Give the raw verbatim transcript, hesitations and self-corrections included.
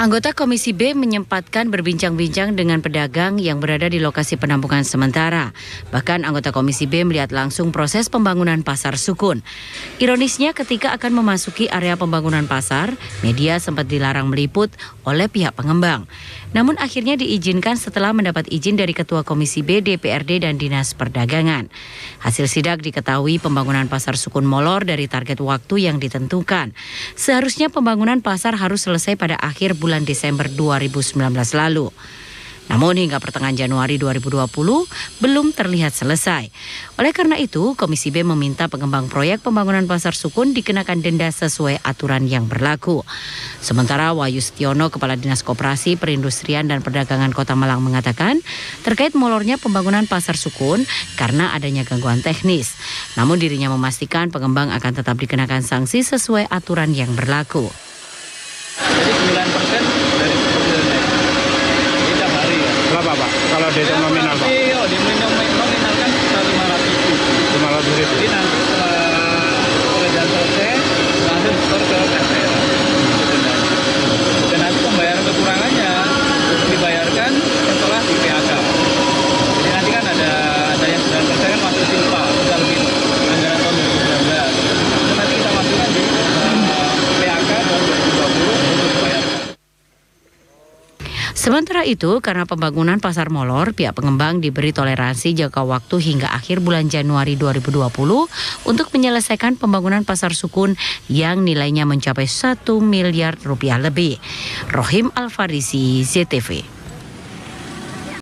Anggota Komisi B menyempatkan berbincang-bincang dengan pedagang yang berada di lokasi penampungan sementara. Bahkan anggota Komisi B melihat langsung proses pembangunan pasar Sukun. Ironisnya ketika akan memasuki area pembangunan pasar, media sempat dilarang meliput oleh pihak pengembang. Namun akhirnya diizinkan setelah mendapat izin dari Ketua Komisi B, D P R D dan Dinas Perdagangan. Hasil sidak diketahui pembangunan pasar Sukun molor dari target waktu yang ditentukan. Seharusnya pembangunan pasar harus selesai pada akhir bulan Desember dua ribu sembilan belas lalu. Namun hingga pertengahan Januari dua ribu dua puluh belum terlihat selesai. Oleh karena itu, Komisi B meminta pengembang proyek pembangunan pasar Sukun dikenakan denda sesuai aturan yang berlaku. Sementara Wahyu Setiono, Kepala Dinas Koperasi, Perindustrian dan Perdagangan Kota Malang mengatakan terkait molornya pembangunan pasar Sukun karena adanya gangguan teknis. Namun dirinya memastikan pengembang akan tetap dikenakan sanksi sesuai aturan yang berlaku. Jadi sembilan persen dari sebelumnya. Ini tiap hari ya. Berapa Pak? Kalau dihitung ya, nominal Pak? Iya, di nominal kan sekitar lima ratus ribu. lima ratus ribu. Jadi nanti setelah pekerjaan selesai, langsung setor ke K P R. Dan nanti pembayaran kekurangannya dibayarkan setelah di P H K. Jadi nanti kan ada ada yang sembilan persen kan masuk silpa, bisa lebih anggaran tahun dua ribu sembilan belas. Itu nanti kita masukkan di uh, P H K tahun dua ribu dua puluh. Sementara itu, karena pembangunan pasar molor, pihak pengembang diberi toleransi jangka waktu hingga akhir bulan Januari dua ribu dua puluh untuk menyelesaikan pembangunan pasar Sukun yang nilainya mencapai satu miliar rupiah lebih. Rohim Alfarisi, Z T V.